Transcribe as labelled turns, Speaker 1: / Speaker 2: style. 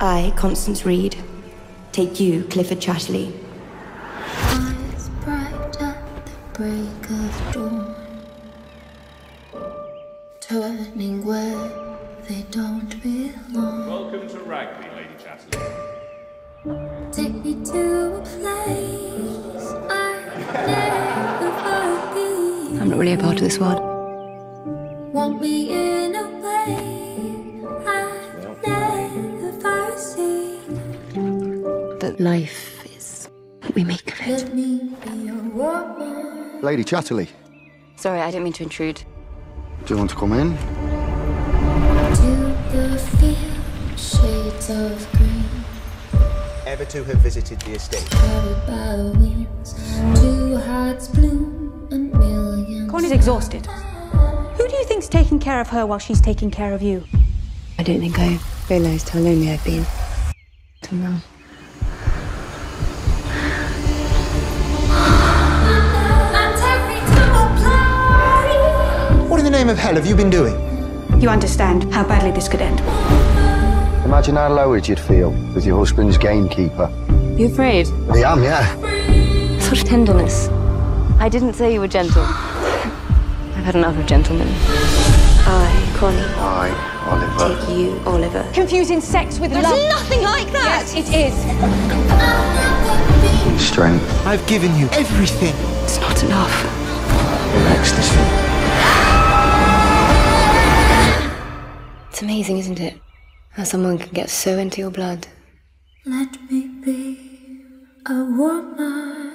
Speaker 1: I, Constance Reed, take you, Clifford Chatterley.
Speaker 2: Eyes bright at the break of dawn, turning where they don't belong.
Speaker 3: Welcome to Rugby, Lady Chatterley.
Speaker 2: Take me to a place I've never been.
Speaker 1: I'm not really a part of this world.
Speaker 2: Want me in a way I've never seen.
Speaker 1: But life is what we make of it.
Speaker 2: Let me be a woman.
Speaker 4: Lady Chatterley,
Speaker 1: Sorry, I didn't mean to intrude.
Speaker 4: do you want to come in?
Speaker 2: To the field, shades of green.
Speaker 5: Ever to have visited the estate?
Speaker 2: Carried by the winds, two hearts bloom and millions.
Speaker 6: Connie's exhausted. Who do you think's taking care of her while she's taking care of you?
Speaker 1: I don't think I realised how lonely I've been till now.
Speaker 5: What in the name of hell have you been doing?
Speaker 6: You understand how badly this could end.
Speaker 4: Imagine how lowered you'd feel with your husband's gamekeeper.
Speaker 1: You afraid?
Speaker 4: I am, yeah.
Speaker 1: Such tenderness. I didn't say you were gentle. I've had enough of gentlemen. I, Connie,
Speaker 4: I, Oliver.
Speaker 1: take you, Oliver.
Speaker 6: Confusing sex with love.
Speaker 1: There's nothing like that!
Speaker 6: Yes, it is.
Speaker 4: In strength.
Speaker 5: I've given you everything.
Speaker 1: It's not enough.
Speaker 4: In ecstasy.
Speaker 1: It's amazing, isn't it? How someone can get so into your blood.
Speaker 2: Let me be a woman.